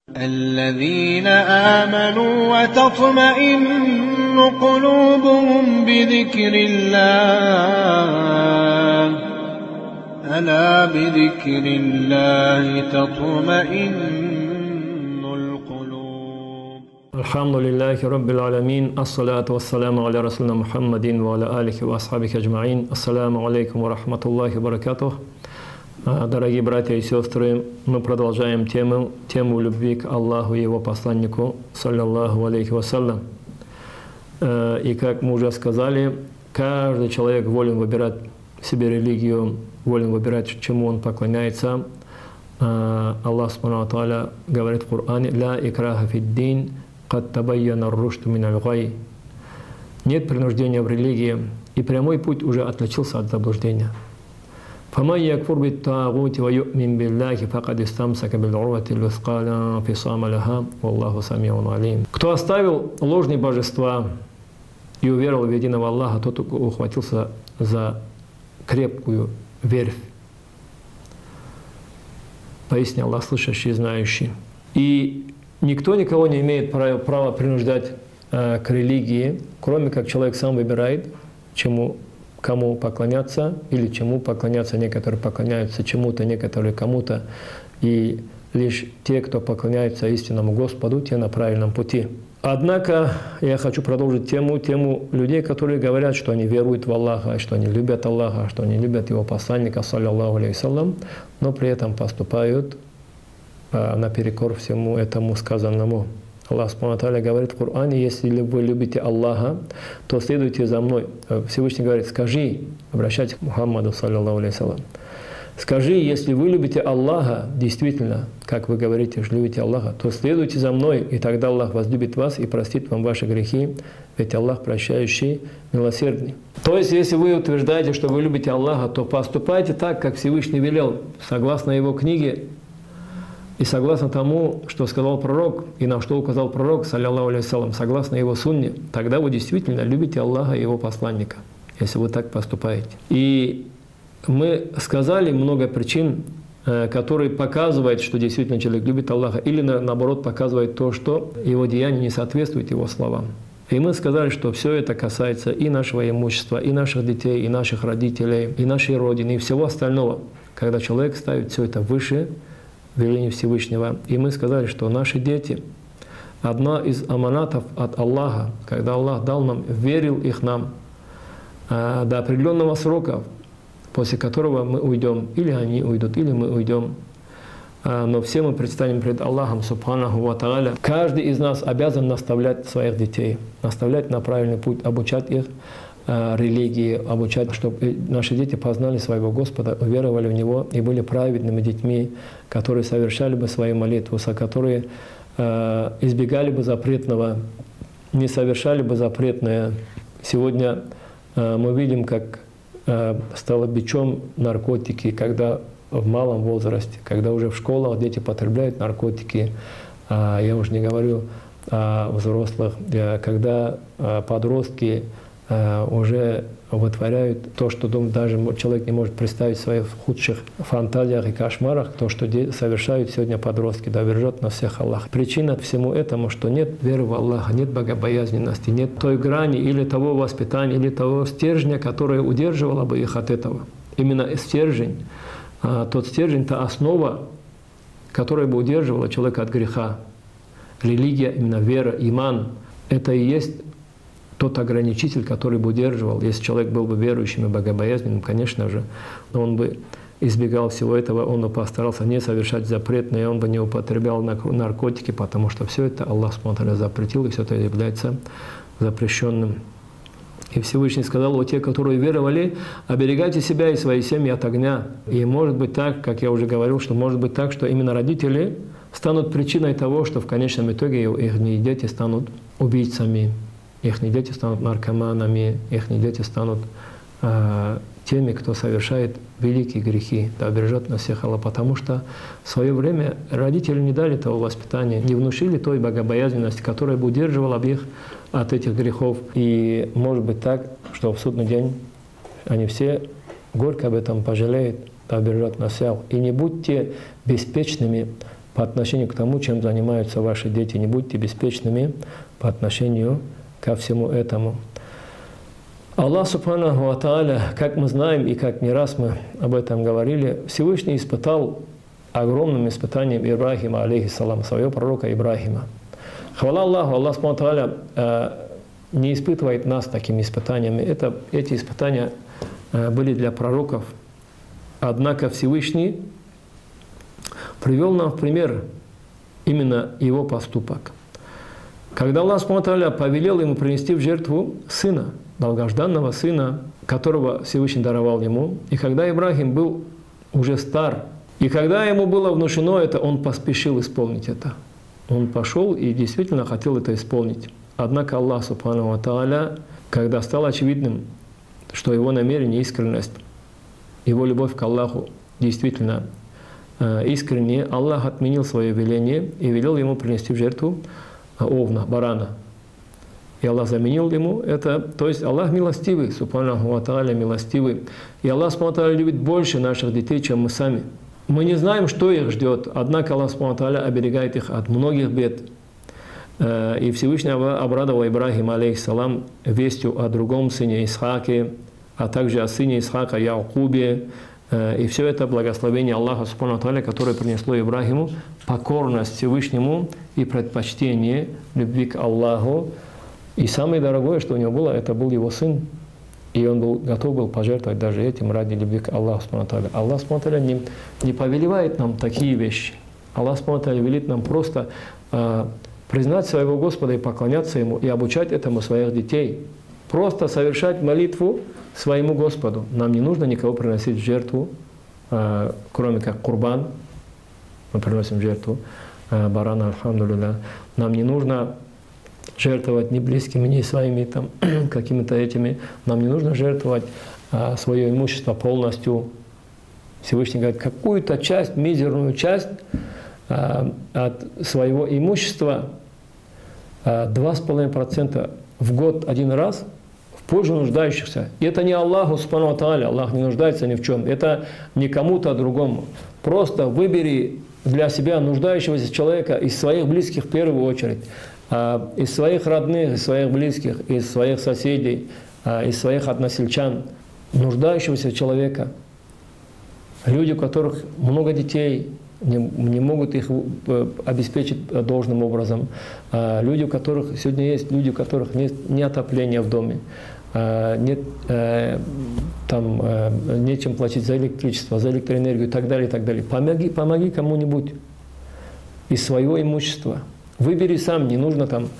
الذين آمنوا وتطمئن قلوبهم بذكر الله ألا بذكر الله تطمئن القلوب. الحمد لله رب العالمين. الصلاة والسلام على رسولنا محمد وعلى آله وأصحابه أجمعين. السلام عليكم ورحمة الله وبركاته. Дорогие братья и сестры, мы продолжаем тему любви к Аллаху и Его посланнику, саллаллаху алейхи вассалям. И как мы уже сказали, каждый человек волен выбирать себе религию, волен выбирать, чему он поклоняется. Аллах субхану ва тааля говорит в Коране: «Ля икраха фиддин, кад табайяна ар-рушду миналь гай». Нет принуждения в религии, и прямой путь уже отличился от заблуждения. فَمَنْ يَكْفُرْ بِالطَّاغُوتِ وَيُؤْمِنْ بِاللَّهِ فَقَدِ اسْتَمْسَكَ بِالْعُرْوَةِ الْوُثْقَىٰ لَا انفِصَامَ لَهَا وَاللَّهُ سَمِيعٌ عَلِيمٌ. Кто оставил ложные божества и уверовал в единого Аллаха, тот ухватился за крепкую верфь. Поясни Аллах, слышащий и знающий. И никто никого не имеет права принуждать к религии, кроме как человек сам выбирает, кому поклоняться, или чему поклоняться. Некоторые поклоняются чему-то, некоторые кому-то. И лишь те, кто поклоняется истинному Господу, те на правильном пути. Однако я хочу продолжить тему людей, которые говорят, что они веруют в Аллаха, что они любят Аллаха, что они любят Его посланника, саллаллаху алейхи вассалям, но при этом поступают наперекор всему этому сказанному. Аллах субхану ва тааля говорит в Коране: если вы любите Аллаха, то следуйте за мной. Всевышний говорит: скажи, обращайтесь к Мухаммаду, саллаллаху алейхи вассалям, скажи, если вы любите Аллаха, действительно, как вы говорите, что любите Аллаха, то следуйте за мной, и тогда Аллах возлюбит вас и простит вам ваши грехи, ведь Аллах прощающий, милосердный. То есть, если вы утверждаете, что вы любите Аллаха, то поступайте так, как Всевышний велел, согласно Его книге, и согласно тому, что сказал пророк, и на что указал пророк, саллаллаху алейхи вассалям, согласно его сунне, тогда вы действительно любите Аллаха и Его посланника, если вы так поступаете. И мы сказали много причин, которые показывают, что действительно человек любит Аллаха, или наоборот показывают то, что его деяние не соответствует его словам. И мы сказали, что все это касается и нашего имущества, и наших детей, и наших родителей, и нашей Родины, и всего остального, когда человек ставит все это выше веления Всевышнего. И мы сказали, что наши дети – одна из аманатов от Аллаха, когда Аллах дал нам, верил их нам до определенного срока, после которого мы уйдем, или они уйдут, или мы уйдем. Но все мы предстанем перед Аллахом субханаху ва тааля. Каждый из нас обязан наставлять своих детей, наставлять на правильный путь, обучать их религии, обучать, чтобы наши дети познали своего Господа, уверовали в Него и были праведными детьми, которые совершали бы свои молитвы, которые избегали бы запретного, не совершали бы запретное. Сегодня мы видим, как стало бичом наркотики, когда в малом возрасте, когда уже в школах дети потребляют наркотики, я уже не говорю о взрослых, когда подростки уже вытворяют то, что даже человек не может представить в своих худших фантазиях и кошмарах, то, что совершают сегодня подростки. Да бережет нас всех Аллах. Причина всему этому, что нет веры в Аллаха, нет богобоязненности, нет той грани или того воспитания, или того стержня, которое удерживало бы их от этого. Именно стержень, тот стержень, та основа, которая бы удерживала человека от греха. Религия, именно вера, иман, это и есть тот ограничитель, который бы удерживал. Если человек был бы верующим и богобоязненным, конечно же, он бы избегал всего этого, он бы постарался не совершать запретное, он бы не употреблял наркотики, потому что все это Аллах субхану запретил, и все это является запрещенным. И Всевышний сказал: вот те, которые веровали, оберегайте себя и свои семьи от огня. И может быть так, как я уже говорил, что может быть так, что именно родители станут причиной того, что в конечном итоге их дети станут убийцами. Их дети станут наркоманами, их дети станут теми, кто совершает великие грехи. Да бережет нас всех Аллах, потому что в свое время родители не дали того воспитания, не внушили той богобоязненности, которая бы удерживала их от этих грехов. И может быть так, что в судный день они все горько об этом пожалеют, да бережет нас всех. И не будьте беспечными по отношению к тому, чем занимаются ваши дети. Не будьте беспечными по отношению ко всему этому. Аллах Субханаху ва Тааля, как мы знаем и как не раз мы об этом говорили, Всевышний испытал огромным испытанием Ибрахима, алейхиссалам, своего пророка Ибрахима. Хвала Аллаху, Аллах Субханаху ва Тааля не испытывает нас такими испытаниями. Эти испытания были для пророков. Однако Всевышний привел нам в пример именно его поступок. Когда Аллах Субханаху ва Тааля повелел ему принести в жертву сына, долгожданного сына, которого Всевышний даровал ему, и когда Ибрахим был уже стар, и когда ему было внушено это, он поспешил исполнить это. Он пошел и действительно хотел это исполнить. Однако Аллах Субханаху ва Тааля, когда стало очевидным, что его намерение, искренность, его любовь к Аллаху действительно искренне, Аллах отменил свое веление и велел ему принести в жертву овна, барана. И Аллах заменил ему это. То есть Аллах милостивый, Субханаху ва Тааля милостивый. И Аллах Субханаху ва Тааля любит больше наших детей, чем мы сами. Мы не знаем, что их ждет, однако Аллах Субханаху ва Тааля оберегает их от многих бед. И Всевышний обрадовал Ибрахима, алейхиссалам, вестью о другом сыне Исхаке, а также о сыне Исхака Яакубе. И все это благословение Аллаха Субханаху ва Тааля, которое принесло Ибрахиму покорность Всевышнему и предпочтение любви к Аллаху. И самое дорогое, что у него было, это был его сын. И он готов был пожертвовать даже этим ради любви к Аллаху Субханаху ва Тааля. Аллах Субханаху ва Тааля не повелевает нам такие вещи. Аллах Субханаху ва Тааля велит нам просто признать своего Господа и поклоняться Ему, и обучать этому своих детей. Просто совершать молитву своему Господу. Нам не нужно никого приносить в жертву, кроме как курбан. Мы приносим в жертву барана, альхамдулилля. Нам не нужно жертвовать ни близкими, ни своими там, какими-то этими. Нам не нужно жертвовать свое имущество полностью. Всевышний говорит, какую-то часть, мизерную часть от своего имущества, 2,5% в год один раз в пользу нуждающихся. И это не Аллаху Субханаху ва Тааля, Аллах не нуждается ни в чем. Это не кому-то другому. Просто выбери для себя нуждающегося человека из своих близких в первую очередь, из своих родных, из своих близких, из своих соседей, из своих односельчан, нуждающегося человека. Люди, у которых много детей, не могут их обеспечить должным образом. Люди, у которых сегодня есть люди, у которых нет ни отопления в доме, нет нечем платить за электричество, за электроэнергию и так далее, и так далее. Помоги кому-нибудь из своего имущества. Выбери сам, не нужно там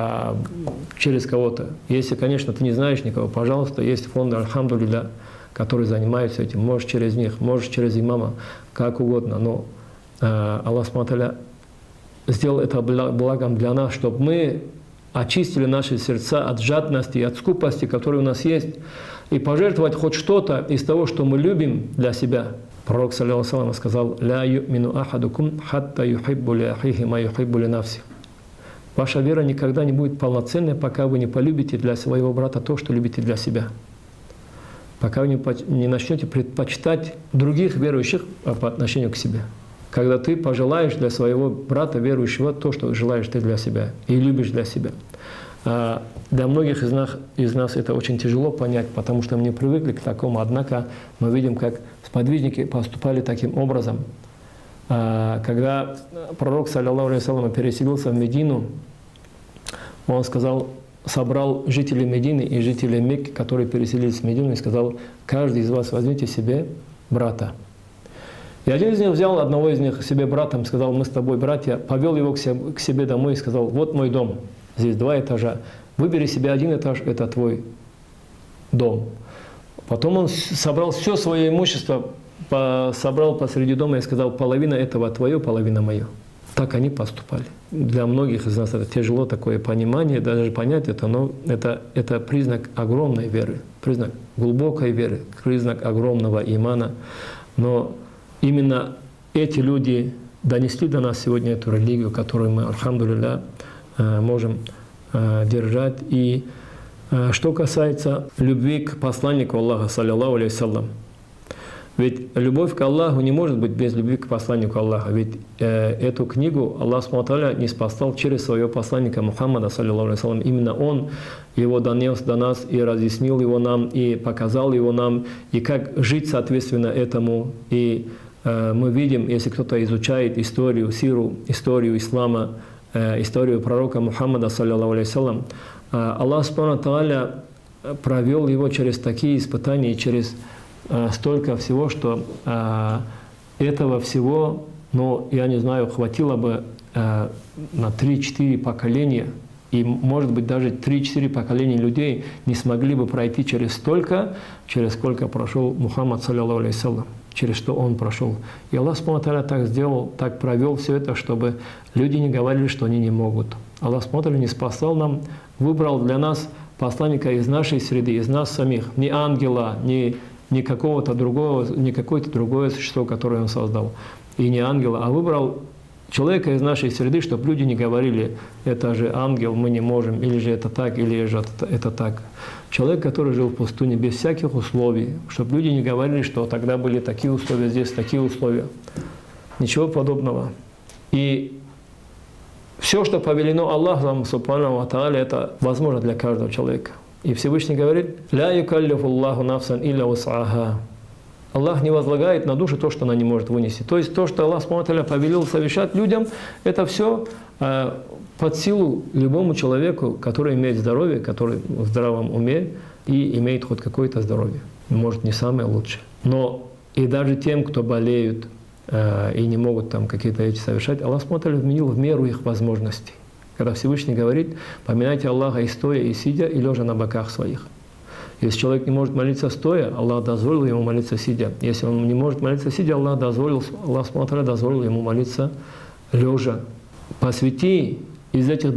через кого-то. Если, конечно, ты не знаешь никого, пожалуйста, есть фонды альхамдулилля, которые занимаются этим. Можешь через них, можешь через имама, как угодно, но Аллах Субханаху ва Тааля сделал это благом для нас, чтобы мы очистили наши сердца от жадности и от скупости, которые у нас есть, и пожертвовать хоть что-то из того, что мы любим для себя. Пророк, саллаллаху алейхи ва саллям, сказал: «Ля ю'мину ахадукум хатта юхиббу ли ахихи ма юхиббу ли нафси». Ваша вера никогда не будет полноценной, пока вы не полюбите для своего брата то, что любите для себя. Пока вы не начнете предпочитать других верующих по отношению к себе. Когда ты пожелаешь для своего брата верующего то, что желаешь ты для себя и любишь для себя. Для многих из нас это очень тяжело понять, потому что мы не привыкли к такому. Однако мы видим, как сподвижники поступали таким образом. Когда пророк, саллаллаху алейхи ва саллям, переселился в Медину, он собрал жителей Медины и жителей Мекки, которые переселились в Медину, и сказал: каждый из вас возьмите себе брата. И один из них взял одного из них себе братом, сказал: мы с тобой братья, повел его к себе домой и сказал: вот мой дом, здесь 2 этажа, выбери себе 1 этаж, это твой дом. Потом он собрал все свое имущество, собрал посреди дома и сказал: половина этого твое, половина мое. Так они поступали. Для многих из нас это тяжело, такое понимание, даже понять это, но это признак огромной веры, признак глубокой веры, признак огромного имана. Но именно эти люди донесли до нас сегодня эту религию, которую мы, альхамдулилля, можем держать. И что касается любви к посланнику Аллаха, саллаллаху алейхи ва саллям, Ведь любовь к Аллаху не может быть без любви к посланнику Аллаха. Ведь эту книгу Аллах Субхану не спасал через своего посланника Мухаммада, саллиллаху алейхи ва саллям. Именно он его донес до нас и разъяснил его нам, и показал его нам, и как жить соответственно этому. И мы видим, если кто-то изучает историю, сиру, историю ислама, историю пророка Мухаммада, саллиллаху алейхи ва саллям, Аллах Субхану провел его через такие испытания, через столько всего, что этого всего, ну, я не знаю, хватило бы на 3-4 поколения, и, может быть, даже 3-4 поколения людей не смогли бы пройти через столько, через сколько прошел Мухаммад, саллиллаху алейхи ва саллям, через что он прошел. И Аллах Субхану так сделал, так провел все это, чтобы люди не говорили, что они не могут. Аллах Субхану не спасал нам, выбрал для нас посланника из нашей среды, из нас самих, не ангела, не какого-то другого, не какое-то другое существо, которое он создал, и не ангела, а выбрал человека из нашей среды, чтобы люди не говорили, это же ангел, мы не можем, или же это так, или же это так. Человек, который жил в пустыне без всяких условий, чтобы люди не говорили, что тогда были такие условия, здесь такие условия. Ничего подобного. И все, что повелено Аллахом, субхану ва тааля, это возможно для каждого человека. И Всевышний говорит: «Ля юкаллифу Аллаху нафсан илля вус'аха». Аллах не возлагает на душу то, что она не может вынести. То есть то, что Аллах Субхану повелел совершать людям, это все под силу любому человеку, который имеет здоровье, который в здравом уме и имеет хоть какое-то здоровье. Может, не самое лучшее. Но и даже тем, кто болеют и не могут там какие-то эти совершать, Аллах Субхану вменил в меру их возможностей. Когда Всевышний говорит: «Поминайте Аллаха и стоя, и сидя, и лежа на боках своих». Если человек не может молиться стоя, Аллах дозволил ему молиться сидя. Если он не может молиться сидя, Аллах Субхану дозволил ему молиться лежа. Посвяти из этих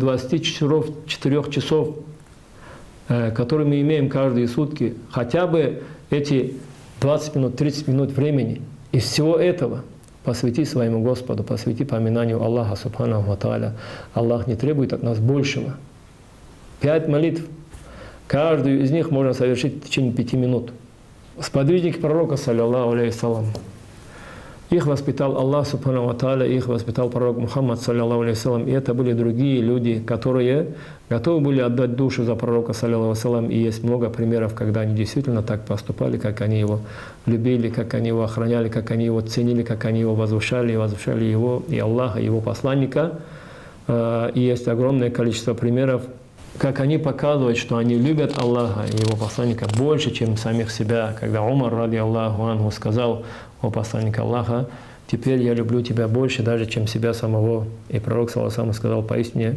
24 часов, которые мы имеем каждые сутки, хотя бы эти 20 минут, 30 минут времени. Из всего этого посвяти своему Господу, посвяти поминанию Аллаха Субхану ва тааля. Аллах не требует от нас большего. 5 молитв. Каждую из них можно совершить в течение 5 минут. Сподвижники пророка, саллиллаху алейхи ва саллям, их воспитал Аллах Субхану ва тааля, их воспитал пророк Мухаммад, саллиллаху алейхи ва саллям. И это были другие люди, которые готовы были отдать душу за пророка, саллиллаху алейхи ва саллям. И есть много примеров, когда они действительно так поступали, как они его любили, как они его охраняли, как они его ценили, как они его возвышали его, и Аллаха, и его посланника. И есть огромное количество примеров, как они показывают, что они любят Аллаха и его посланника больше, чем самих себя. Когда Умар, ради Аллаху анху, сказал: «О посланник Аллаха, теперь я люблю тебя больше даже, чем себя самого». И пророк, саллаллаху алейхи ва саллям, сказал: «Поистине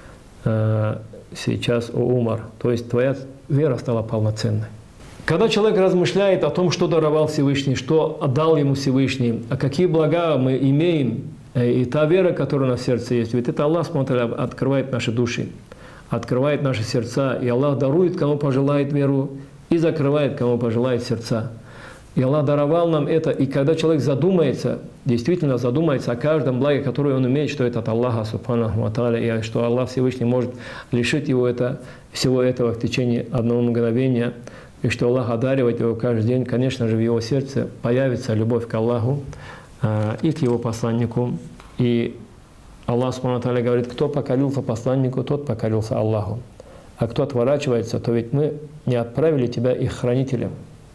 сейчас, о Умар, то есть твоя вера стала полноценной». Когда человек размышляет о том, что даровал Всевышний, что отдал ему Всевышний, а какие блага мы имеем, и та вера, которая на сердце есть, ведь это Аллах открывает наши души, открывает наши сердца, и Аллах дарует, кому пожелает веру, и закрывает, кому пожелает сердца. И Аллах даровал нам это, и когда человек задумается, действительно задумается о каждом благе, которое он имеет, что это от Аллаха Субхану ва тааля, и что Аллах Всевышний может лишить его всего этого в течение одного мгновения, и что Аллах одаривает его каждый день, конечно же, в его сердце появится любовь к Аллаху и к его посланнику. И Аллах Субхану ва тааля говорит: кто покорился посланнику, тот покорился Аллаху. А кто отворачивается, то ведь мы не отправили тебя их хранителем.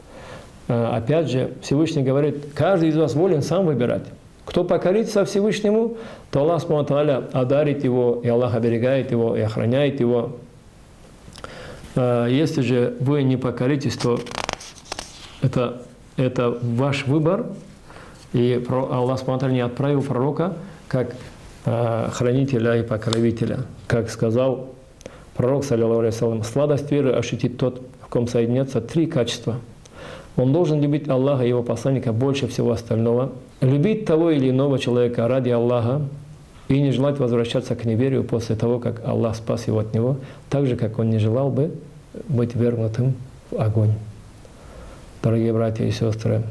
Опять же, Всевышний говорит: каждый из вас волен сам выбирать. Кто покорится Всевышнему, то Аллах Субхану ва тааля одарит его, и Аллах оберегает его, и охраняет его. Если же вы не покоритесь, то это ваш выбор. И Аллах Субхану ва тааля не отправил пророка как хранителя и покровителя. Как сказал пророк, саллиллаху алейхи ва саллям, сладость веры ощутит тот, в ком соединятся 3 качества. Он должен любить Аллаха и его посланника больше всего остального, любить того или иного человека ради Аллаха и не желать возвращаться к неверию после того, как Аллах спас его от него, так же, как он не желал бы быть вергнутым в огонь. Дорогие братья и сестры,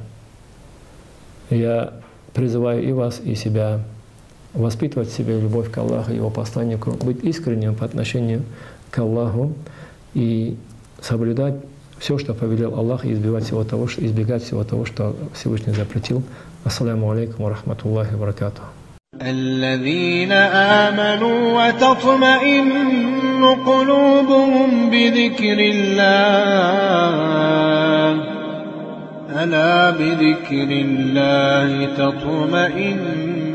я призываю и вас, и себя воспитывать в себе любовь к Аллаху и его посланнику, быть искренним по отношению к Аллаху и соблюдать все, что повелел Аллах, и избегать всего того, что Всевышний запретил. Ассаляму алейкум ва рахматуллахи ва баракатуху. الذين آمنوا وتطمئن قلوبهم بذكر الله ألا بذكر الله تطمئن